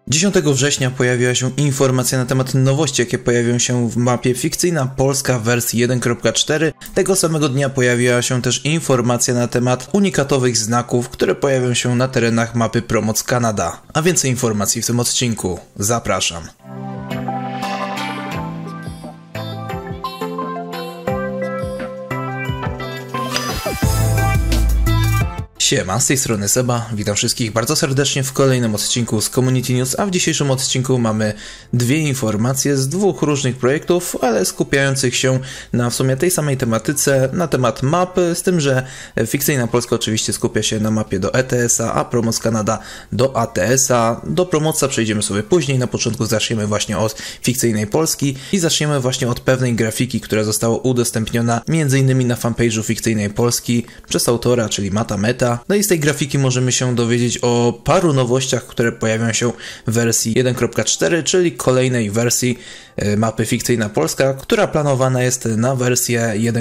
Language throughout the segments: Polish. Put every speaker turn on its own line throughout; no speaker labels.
10 września pojawiła się informacja na temat nowości, jakie pojawią się w mapie Fikcyjna Polska w wersji 1.4. Tego samego dnia pojawiła się też informacja na temat unikatowych znaków, które pojawią się na terenach mapy Promoc Canada. A więcej informacji w tym odcinku. Zapraszam. Siema, z tej strony Seba, witam wszystkich bardzo serdecznie w kolejnym odcinku z Community News, a w dzisiejszym odcinku mamy dwie informacje z dwóch różnych projektów, ale skupiających się na w sumie tej samej tematyce, na temat map, z tym, że Fikcyjna Polska oczywiście skupia się na mapie do ETS-a, a Promoc Canada do ATS-a. Do Promoca przejdziemy sobie później, na początku zaczniemy właśnie od Fikcyjnej Polski i zaczniemy właśnie od pewnej grafiki, która została udostępniona m.in. na fanpage'u Fikcyjnej Polski przez autora, czyli Mata Meta. No i z tej grafiki możemy się dowiedzieć o paru nowościach, które pojawią się w wersji 1.4, czyli kolejnej wersji mapy Fikcyjna Polska, która planowana jest na wersję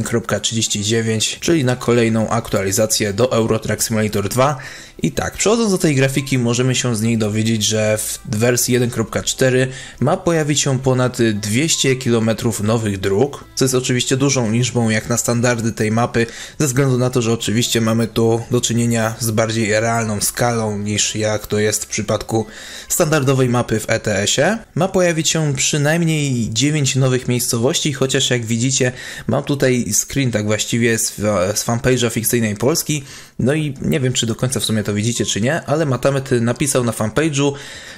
1.39, czyli na kolejną aktualizację do Euro Truck Simulator 2. I tak, przechodząc do tej grafiki, możemy się z niej dowiedzieć, że w wersji 1.4 ma pojawić się ponad 200 km nowych dróg, co jest oczywiście dużą liczbą jak na standardy tej mapy, ze względu na to, że oczywiście mamy tu do czynienia z bardziej realną skalą niż jak to jest w przypadku standardowej mapy w ETS-ie. Ma pojawić się przynajmniej 9 nowych miejscowości, chociaż jak widzicie mam tutaj screen tak właściwie z fanpage'a Fikcyjnej Polski, no i nie wiem czy do końca w sumie to widzicie czy nie, ale Matamet napisał na fanpage'u,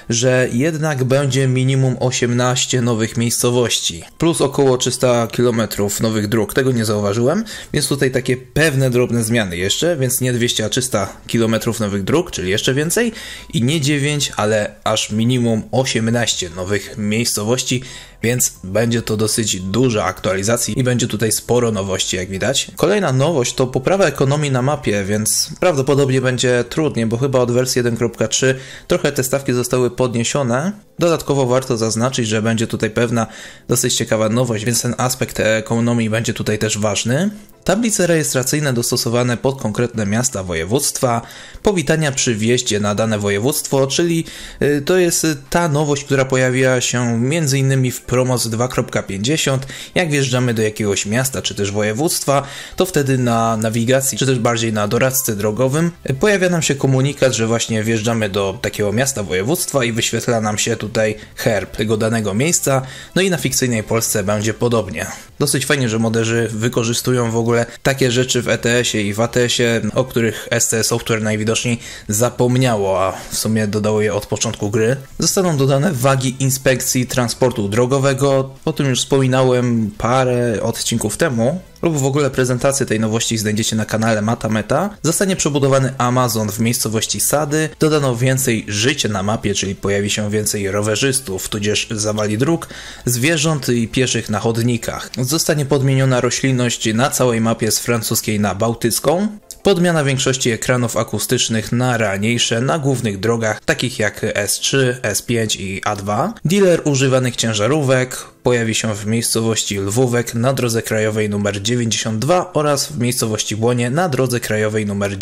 że jednak będzie minimum 18 nowych miejscowości, plus około 300 km nowych dróg, tego nie zauważyłem, więc tutaj takie pewne drobne zmiany jeszcze, więc nie 200, a 300 km nowych dróg, czyli jeszcze więcej i nie 9, ale aż minimum 18 nowych miejscowości, więc będzie to dosyć duża aktualizacja i będzie tutaj sporo nowości, jak widać. Kolejna nowość to poprawa ekonomii na mapie, więc prawdopodobnie będzie trudniej, bo chyba od wersji 1.3 trochę te stawki zostały podniesione. Dodatkowo warto zaznaczyć, że będzie tutaj pewna dosyć ciekawa nowość, więc ten aspekt ekonomii będzie tutaj też ważny. Tablice rejestracyjne dostosowane pod konkretne miasta województwa, powitania przy wjeździe na dane województwo, czyli to jest ta nowość, która pojawiła się m.in. w Promoc 2.50. Jak wjeżdżamy do jakiegoś miasta czy też województwa, to wtedy na nawigacji, czy też bardziej na doradcy drogowym pojawia nam się komunikat, że właśnie wjeżdżamy do takiego miasta województwa i wyświetla nam się tutaj herb tego danego miejsca. No i na Fikcyjnej Polsce będzie podobnie. Dosyć fajnie, że moderzy wykorzystują w ogóle takie rzeczy w ETS-ie i w ATS-ie, o których SC Software najwidoczniej zapomniało, a w sumie dodało je od początku gry. Zostaną dodane wagi inspekcji transportu drogowego, o tym już wspominałem parę odcinków temu, lub w ogóle prezentację tej nowości znajdziecie na kanale Mata Meta. Zostanie przebudowany Amazon w miejscowości Sady, dodano więcej życia na mapie, czyli pojawi się więcej rowerzystów, tudzież zawali dróg, zwierząt i pieszych na chodnikach. Zostanie podmieniona roślinność na całej mapie z francuskiej na bałtycką. Podmiana większości ekranów akustycznych na realniejsze na głównych drogach, takich jak S3, S5 i A2. Dealer używanych ciężarówek pojawi się w miejscowości Lwówek na drodze krajowej nr 92 oraz w miejscowości Błonie na drodze krajowej nr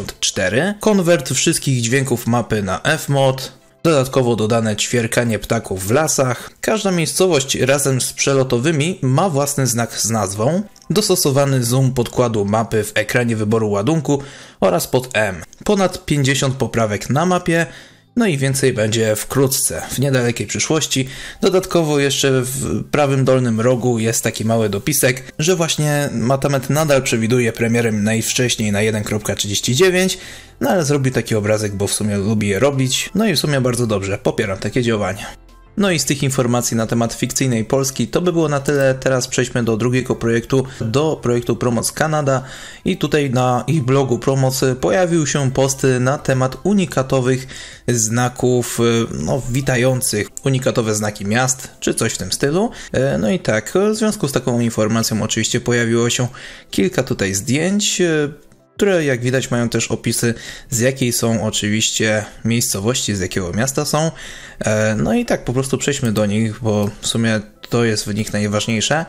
94. Konwert wszystkich dźwięków mapy na F-mod. Dodatkowo dodane ćwierkanie ptaków w lasach. Każda miejscowość razem z przelotowymi ma własny znak z nazwą. Dostosowany zoom podkładu mapy w ekranie wyboru ładunku oraz pod M. Ponad 50 poprawek na mapie. No i więcej będzie wkrótce, w niedalekiej przyszłości. Dodatkowo jeszcze w prawym dolnym rogu jest taki mały dopisek, że właśnie Matamet nadal przewiduje premierę najwcześniej na 1.39, no ale zrobił taki obrazek, bo w sumie lubi je robić, no i w sumie bardzo dobrze, popieram takie działania. No i z tych informacji na temat Fikcyjnej Polski to by było na tyle. Teraz przejdźmy do drugiego projektu, do projektu Promoc Canada i tutaj na ich blogu Promoc pojawił się post na temat unikatowych znaków, witających, unikatowe znaki miast, czy coś w tym stylu. No i tak, w związku z taką informacją oczywiście pojawiło się kilka tutaj zdjęć, które jak widać mają też opisy z jakiej są oczywiście miejscowości, z jakiego miasta są. No i tak po prostu przejdźmy do nich, bo w sumie to jest w nich najważniejsze.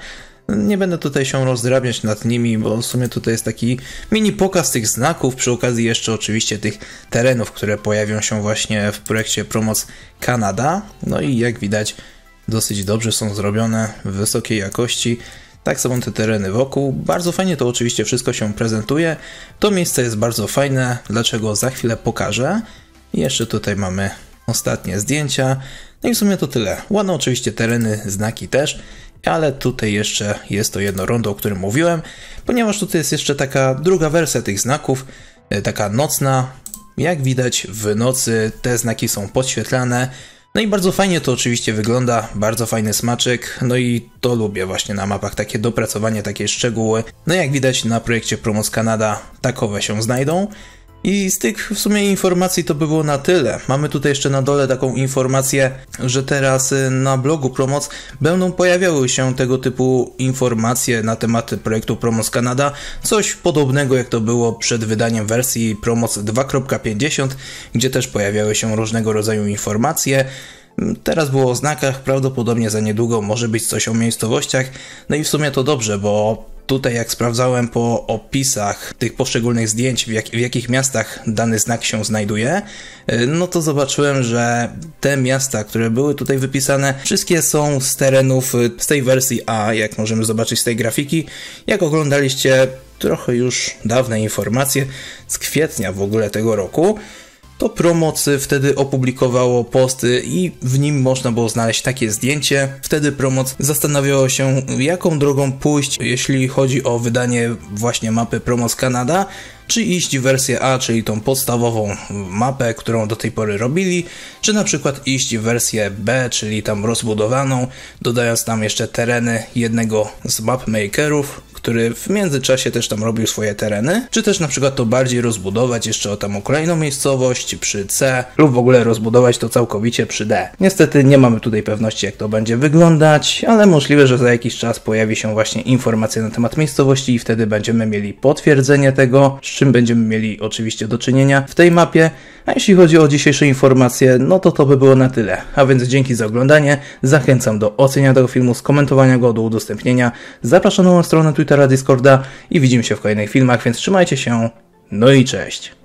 Nie będę tutaj się rozdrabniać nad nimi, bo w sumie tutaj jest taki mini pokaz tych znaków, przy okazji jeszcze oczywiście tych terenów, które pojawią się właśnie w projekcie Promoc Canada. No i jak widać dosyć dobrze są zrobione, w wysokiej jakości. Tak są te tereny wokół. Bardzo fajnie to oczywiście wszystko się prezentuje. To miejsce jest bardzo fajne, dlaczego za chwilę pokażę. I jeszcze tutaj mamy ostatnie zdjęcia. No i w sumie to tyle. Ładne oczywiście tereny, znaki też, ale tutaj jeszcze jest to jedno rondo, o którym mówiłem, ponieważ tutaj jest jeszcze taka druga wersja tych znaków, taka nocna. Jak widać w nocy te znaki są podświetlane. No i bardzo fajnie to oczywiście wygląda, bardzo fajny smaczek, no i to lubię właśnie na mapach, takie dopracowanie, takie szczegóły. No jak widać na projekcie Promoc Canada takowe się znajdą. I z tych w sumie informacji to by było na tyle. Mamy tutaj jeszcze na dole taką informację, że teraz na blogu Promoc będą pojawiały się tego typu informacje na temat projektu Promoc Canada. Coś podobnego jak to było przed wydaniem wersji Promoc 2.50, gdzie też pojawiały się różnego rodzaju informacje. Teraz było o znakach, prawdopodobnie za niedługo może być coś o miejscowościach. No i w sumie to dobrze, bo tutaj jak sprawdzałem po opisach tych poszczególnych zdjęć, w jakich miastach dany znak się znajduje, no to zobaczyłem, że te miasta, które były tutaj wypisane, wszystkie są z terenów z tej wersji A, jak możemy zobaczyć z tej grafiki. Jak oglądaliście trochę już dawne informacje z kwietnia w ogóle tego roku, to Promoc wtedy opublikowało posty i w nim można było znaleźć takie zdjęcie. Wtedy Promoc zastanawiało się, jaką drogą pójść, jeśli chodzi o wydanie właśnie mapy Promoc Canada, czy iść w wersję A, czyli tą podstawową mapę, którą do tej pory robili, czy na przykład iść w wersję B, czyli tam rozbudowaną, dodając tam jeszcze tereny jednego z mapmakerów, który w międzyczasie też tam robił swoje tereny, czy też na przykład to bardziej rozbudować jeszcze o kolejną miejscowość przy C, lub w ogóle rozbudować to całkowicie przy D. Niestety nie mamy tutaj pewności, jak to będzie wyglądać, ale możliwe, że za jakiś czas pojawi się właśnie informacja na temat miejscowości i wtedy będziemy mieli potwierdzenie tego, z czym będziemy mieli oczywiście do czynienia w tej mapie. A jeśli chodzi o dzisiejsze informacje, no to by było na tyle. A więc dzięki za oglądanie, zachęcam do oceniania tego filmu, skomentowania go, do udostępnienia. Zapraszam na stronę Twittera, Discorda i widzimy się w kolejnych filmach, więc trzymajcie się, no i cześć!